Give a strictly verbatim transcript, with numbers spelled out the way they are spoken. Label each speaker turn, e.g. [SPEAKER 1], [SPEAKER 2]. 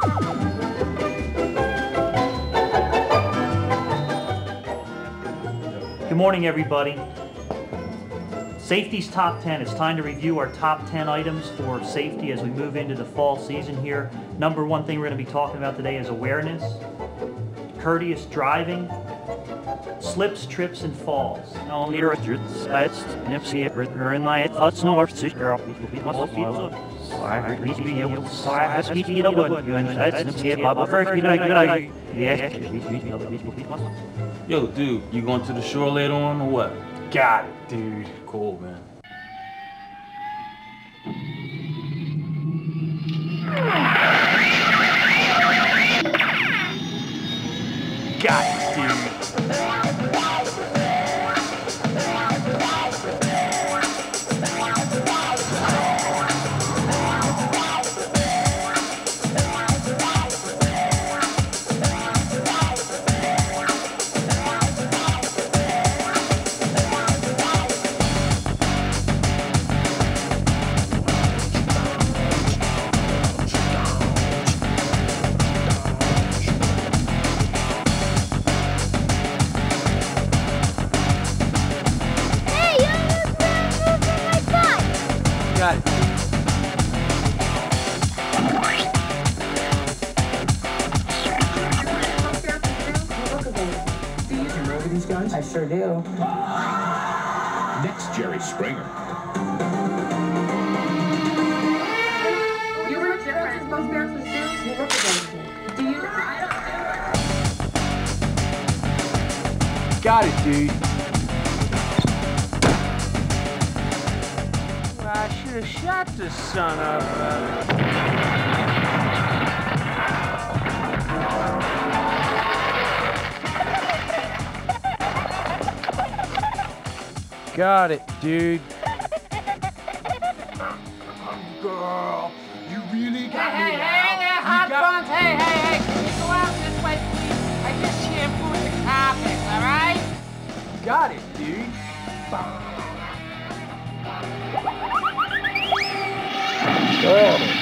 [SPEAKER 1] Good morning, everybody. Safety's top ten. It's time to review our top ten items for safety as we move into the fall season here. Number one thing we're going to be talking about today is awareness, courteous driving, slips, trips, and falls.
[SPEAKER 2] Yo, dude, you going to the shore later on or what?
[SPEAKER 3] Got it, dude.
[SPEAKER 2] Cool, man.
[SPEAKER 3] Got it, dude. Got it.
[SPEAKER 4] Do you remember these guys? I sure do.
[SPEAKER 5] Next, Jerry Springer.
[SPEAKER 4] You were different. Both parents were students. You work with them. Do you? I don't.
[SPEAKER 3] Got it, dude. I should have shot the son of a... Got it, dude.
[SPEAKER 5] Girl, you really got
[SPEAKER 6] Hey,
[SPEAKER 5] me
[SPEAKER 6] hey,
[SPEAKER 5] now.
[SPEAKER 6] hey there,
[SPEAKER 5] You
[SPEAKER 6] hot
[SPEAKER 5] got-
[SPEAKER 6] buns. Hey, hey, hey, can you go out this way, please? I just shampooed the carpets, all right?
[SPEAKER 3] Got it, dude.
[SPEAKER 5] Oh.